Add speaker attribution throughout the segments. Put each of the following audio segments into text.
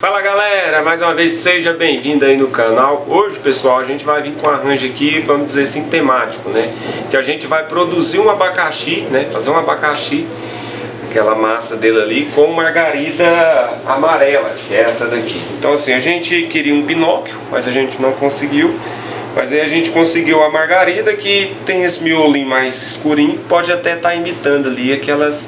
Speaker 1: Fala galera, mais uma vez seja bem-vindo aí no canal. Hoje pessoal, a gente vai vir com um arranjo aqui, vamos dizer assim, temático, né? Que a gente vai produzir um abacaxi, né? Fazer um abacaxi, aquela massa dele ali, com margarida amarela, que é essa daqui. Então assim, a gente queria um Pinóquio, mas a gente não conseguiu. Mas aí a gente conseguiu a margarida, que tem esse miolinho mais escurinho, pode até estar imitando ali aquelas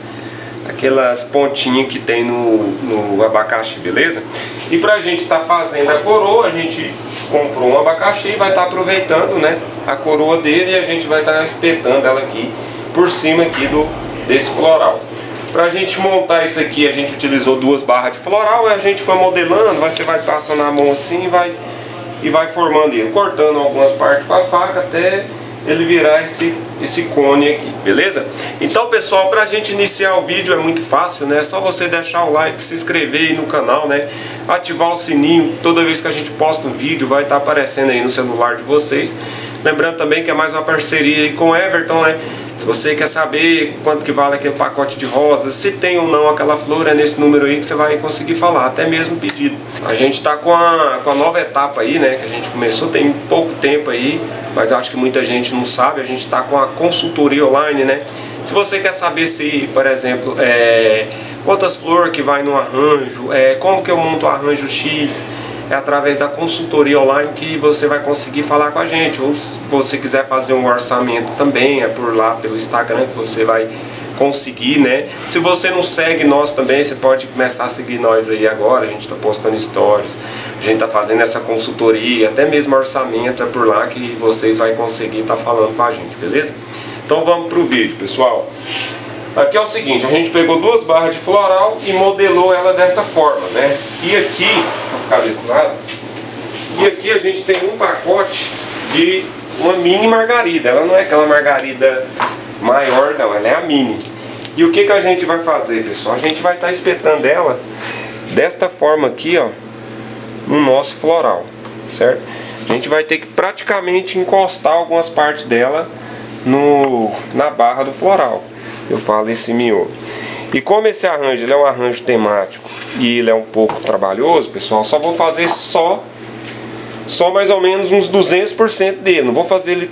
Speaker 1: pontinhas que tem no abacaxi, beleza? E pra gente estar fazendo a coroa, a gente comprou um abacaxi e vai estar aproveitando, né, a coroa dele, e a gente vai estar espetando ela aqui por cima aqui desse floral. Pra gente montar isso aqui, a gente utilizou 2 barras de floral, e a gente foi modelando, você vai passando a mão assim e vai formando ele, cortando algumas partes com a faca até ele virar esse cone aqui, beleza? Então pessoal, pra gente iniciar o vídeo é muito fácil, né? É só você deixar o like, se inscrever aí no canal, né? Ativar o sininho, toda vez que a gente posta um vídeo vai estar aparecendo aí no celular de vocês. Lembrando também que é mais uma parceria aí com o Everton, né? Se você quer saber quanto que vale aquele pacote de rosas, se tem ou não aquela flor, é nesse número aí que você vai conseguir falar, até mesmo pedido. A gente tá com a nova etapa aí, né, que a gente começou tem pouco tempo aí, mas eu acho que muita gente não sabe, a gente tá com a consultoria online, né? Se você quer saber se, por exemplo, quantas flores que vai no arranjo, como que eu monto o arranjo X, é através da consultoria online que você vai conseguir falar com a gente. Ou se você quiser fazer um orçamento também, é por lá pelo Instagram que você vai conseguir, né? Se você não segue nós também, você pode começar a seguir nós aí agora. A gente está postando stories, a gente está fazendo essa consultoria, até mesmo orçamento é por lá que vocês vão conseguir estar falando com a gente, beleza? Então vamos pro vídeo, pessoal. Aqui é o seguinte, a gente pegou 2 barras de floral e modelou ela dessa forma, né? E aqui, vou ficar desse lado, e aqui a gente tem um pacote de uma mini margarida. Ela não é aquela margarida maior, não, ela é a mini. E o que a gente vai fazer, pessoal? A gente vai estar espetando ela desta forma aqui, ó, no nosso floral, certo? A gente vai ter que praticamente encostar algumas partes dela na barra do floral. Eu falo esse miolo. E como esse arranjo ele é um arranjo temático e ele é um pouco trabalhoso, pessoal, só vou fazer só mais ou menos uns 200% dele. Não vou fazer ele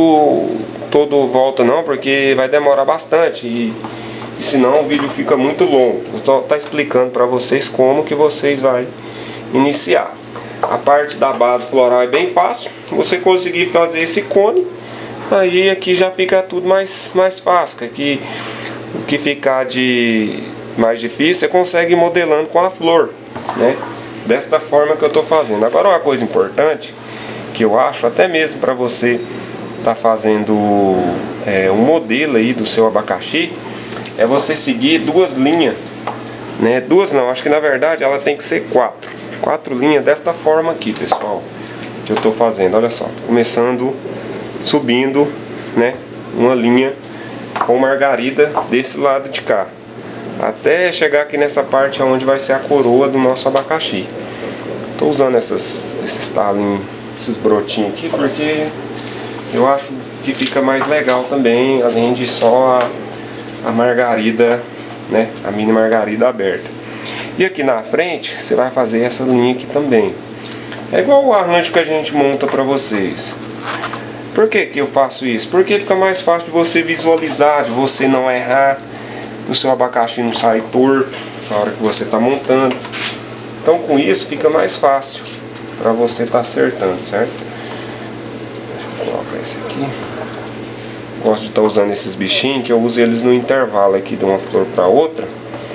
Speaker 1: todo volta não, porque vai demorar bastante e senão o vídeo fica muito longo. Vou só estar explicando para vocês como que vocês vai iniciar. A parte da base floral é bem fácil. Você conseguir fazer esse cone, aí aqui já fica tudo mais fácil. Aqui o que ficar de mais difícil você consegue ir modelando com a flor, né? Desta forma que eu estou fazendo. Agora uma coisa importante que eu acho, até mesmo para você tá fazendo um modelo aí do seu abacaxi, é você seguir 2 linhas, né? 2 não, acho que na verdade ela tem que ser 4 linhas desta forma aqui, pessoal, que eu estou fazendo. Olha só, tô começando subindo, né, uma linha com margarida desse lado de cá, até chegar aqui nessa parte onde vai ser a coroa do nosso abacaxi. Tô usando esses talinhos, esses brotinhos aqui, porque eu acho que fica mais legal também, além de só a margarida, né, a mini margarida aberta. E aqui na frente você vai fazer essa linha aqui também. É igual o arranjo que a gente monta para vocês. Por que eu faço isso? Porque fica mais fácil de você visualizar, de você não errar, o seu abacaxi não sair torto na hora que você está montando. Então com isso fica mais fácil para você estar acertando, certo? Deixa eu colocar esse aqui. Gosto de estar usando esses bichinhos, que eu uso eles no intervalo aqui de uma flor para outra,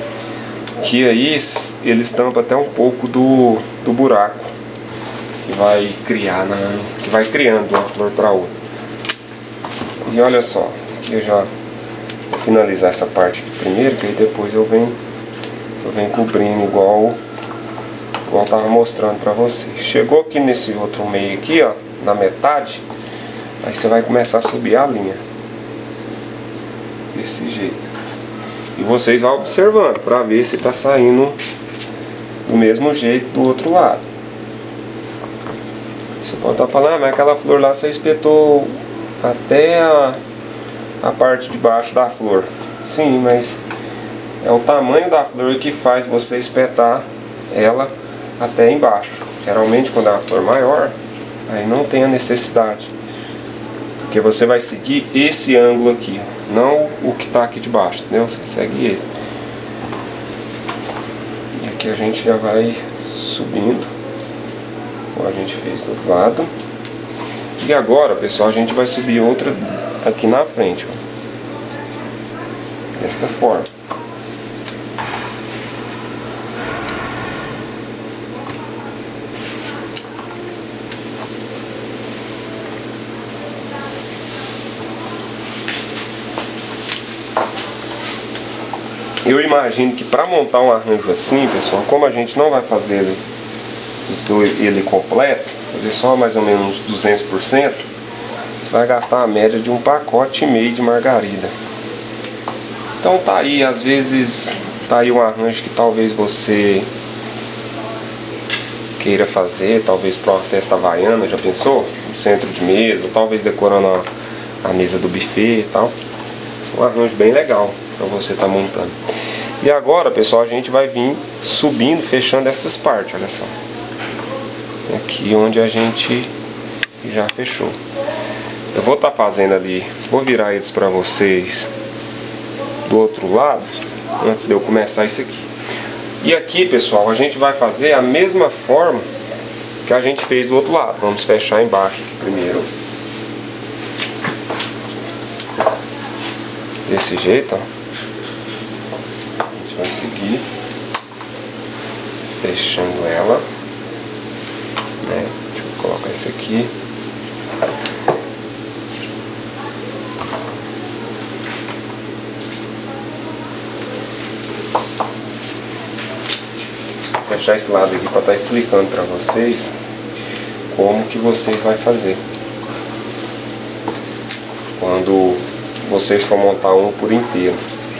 Speaker 1: que aí eles tampam até um pouco do buraco que vai criando uma flor para outra. E olha só, aqui eu já vou finalizar essa parte aqui primeiro, que aí depois eu venho cobrindo igual eu tava mostrando para você. Chegou aqui nesse outro meio aqui, ó, na metade, aí você vai começar a subir a linha desse jeito. E vocês vão observando para ver se tá saindo do mesmo jeito do outro lado. Você pode estar falando, mas aquela flor lá você espetou até a parte de baixo da flor. Sim, mas é o tamanho da flor que faz você espetar ela até embaixo. Geralmente quando ela for maior, aí não tem a necessidade, porque você vai seguir esse ângulo aqui, não o que está aqui de baixo, entendeu? Você segue esse. E aqui a gente já vai subindo, como a gente fez do outro lado. E agora, pessoal, a gente vai subir outra aqui na frente, ó, desta forma. Eu imagino que para montar um arranjo assim, pessoal, como a gente não vai fazer ele completo, fazer só mais ou menos uns 200%, você vai gastar a média de 1,5 pacote de margarida. Então tá aí, às vezes tá aí um arranjo que talvez você queira fazer, talvez para uma festa havaiana, já pensou? Um centro de mesa, talvez decorando a mesa do buffet e tal. Um arranjo bem legal para você estar montando. E agora, pessoal, a gente vai vir subindo, fechando essas partes, olha só. Aqui onde a gente já fechou. Eu vou estar fazendo ali, vou virar eles para vocês do outro lado, antes de eu começar isso aqui. E aqui, pessoal, a gente vai fazer a mesma forma que a gente fez do outro lado. Vamos fechar embaixo aqui primeiro. Desse jeito, ó. A gente vai seguir fechando ela, né? Deixa eu colocar esse aqui. Vou fechar esse lado aqui para estar explicando para vocês como que vocês vão fazer quando vocês for montar um por inteiro.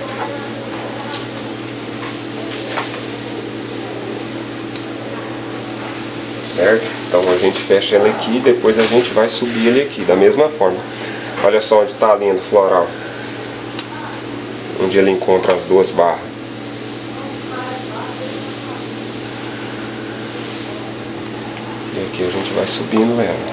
Speaker 1: Certo? Então a gente fecha ele aqui e depois a gente vai subir ele aqui da mesma forma. Olha só onde está a linha do floral, onde ele encontra as duas barras. E aqui a gente vai subindo ela.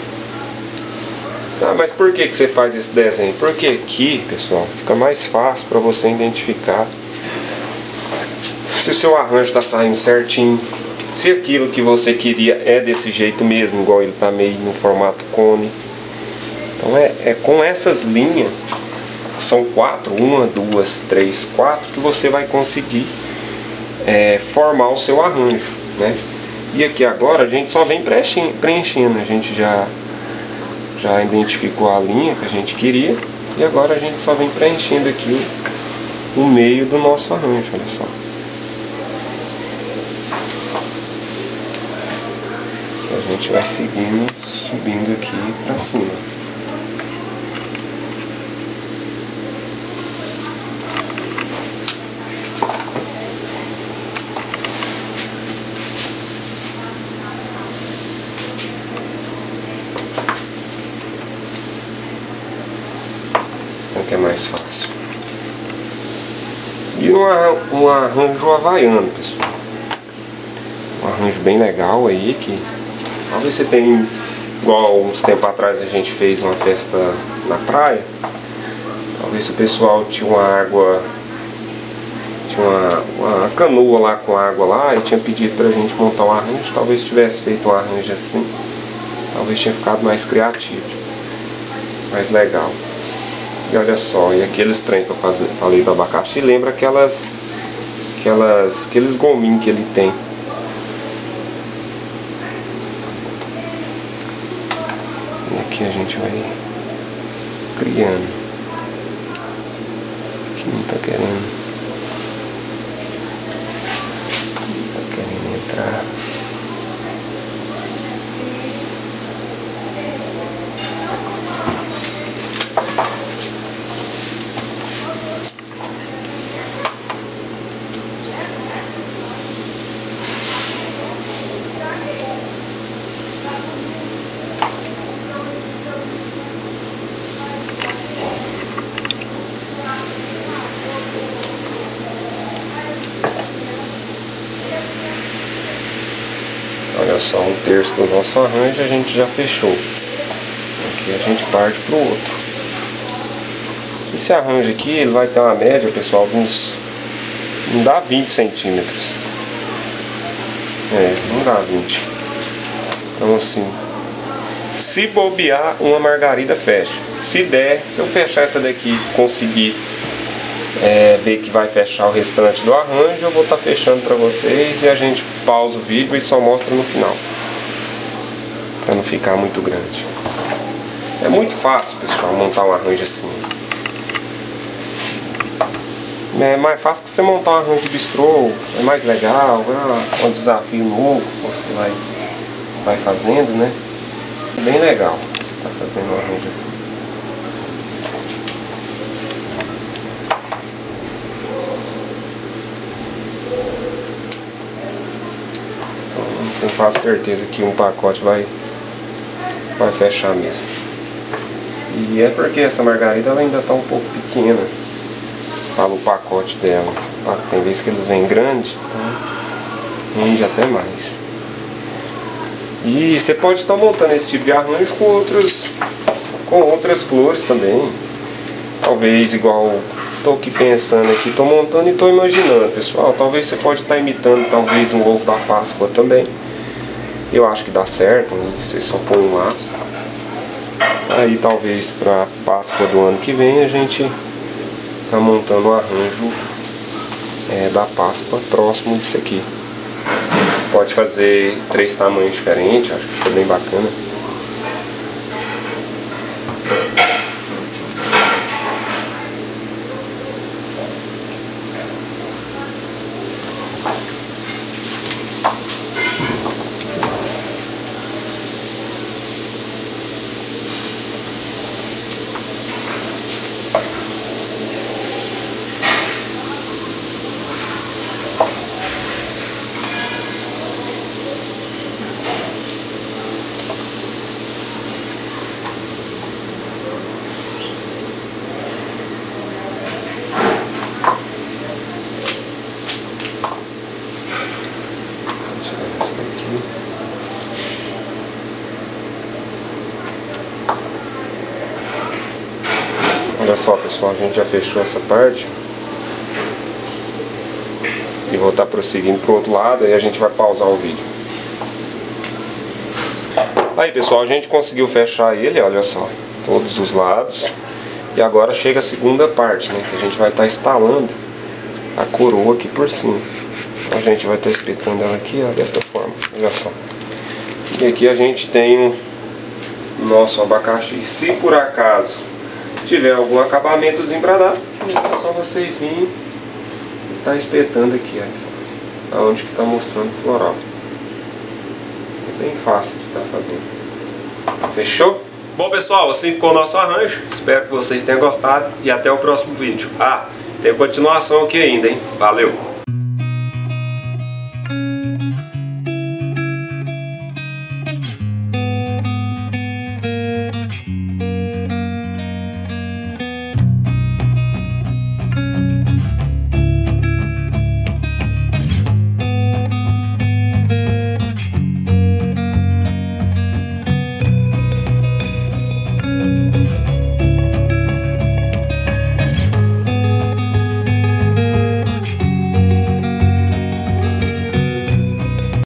Speaker 1: Ah, mas por que você faz esse desenho? Porque aqui, pessoal, fica mais fácil para você identificar se o seu arranjo está saindo certinho, se aquilo que você queria é desse jeito mesmo, igual ele está meio no formato cone. Então é com essas linhas, são 4, 1, 2, 3, 4, que você vai conseguir formar o seu arranjo, né? E aqui agora a gente só vem preenchendo, a gente já identificou a linha que a gente queria e agora a gente só vem preenchendo aqui o meio do nosso arranjo, olha só. A gente vai seguindo, subindo aqui pra cima. Que é mais fácil. E um arranjo havaiano, pessoal. Um arranjo bem legal aí, que talvez você tenha, igual uns tempos atrás a gente fez uma festa na praia. Talvez o pessoal tinha uma água, tinha uma canoa lá com água lá e tinha pedido pra gente montar um arranjo. Talvez tivesse feito um arranjo assim, talvez tinha ficado mais criativo, mais legal. E olha só, e aqueles trem que eu falei do abacaxi, lembra aqueles gominhos que ele tem. E aqui a gente vai criando. Aqui não tá querendo entrar. Olha só, um terço do nosso arranjo a gente já fechou. Aqui a gente parte para o outro. Esse arranjo aqui, ele vai ter uma média, pessoal, de uns... não dá 20 centímetros. Não dá 20. Então assim, se bobear, uma margarida fecha. Se der, se eu fechar essa daqui e conseguir ver que vai fechar o restante do arranjo, eu vou estar fechando para vocês e a gente pausa o vídeo e só mostra no final, para não ficar muito grande. É muito fácil, pessoal, montar um arranjo assim. É mais fácil que você montar um arranjo de bistrô, é mais legal, é um desafio novo que você vai fazendo, né? É bem legal você tá fazendo um arranjo assim. Tenho quase certeza que um pacote vai fechar mesmo. E é porque essa margarida ela ainda está um pouco pequena para o pacote dela. Tem vezes que eles vêm grandes, então rende até mais. E você pode estar montando esse tipo de arranjo com outras flores também. Talvez igual estou aqui pensando aqui, estou montando e estou imaginando, pessoal. Talvez você pode estar imitando talvez um ovo da Páscoa também. Eu acho que dá certo, né? Você só põe um laço. Aí talvez para Páscoa do ano que vem a gente tá montando um arranjo da Páscoa próximo disso aqui. Pode fazer 3 tamanhos diferentes, acho que fica bem bacana. Olha só, pessoal, a gente já fechou essa parte e vou estar prosseguindo para o outro lado e a gente vai pausar o vídeo. Aí, pessoal, a gente conseguiu fechar ele, olha só, todos os lados. E agora chega a segunda parte, né, que a gente vai estar instalando a coroa aqui por cima. A gente vai estar espetando ela aqui, ó, desta forma, olha só. E aqui a gente tem o nosso abacaxi. Se por acaso tiver algum acabamentozinho para dar, é só vocês virem e tá espetando aqui, ó, aonde que tá mostrando o floral. É bem fácil de estar fazendo. Fechou? Bom, pessoal, assim ficou o nosso arranjo. Espero que vocês tenham gostado e até o próximo vídeo. Tem continuação aqui ainda, hein? Valeu!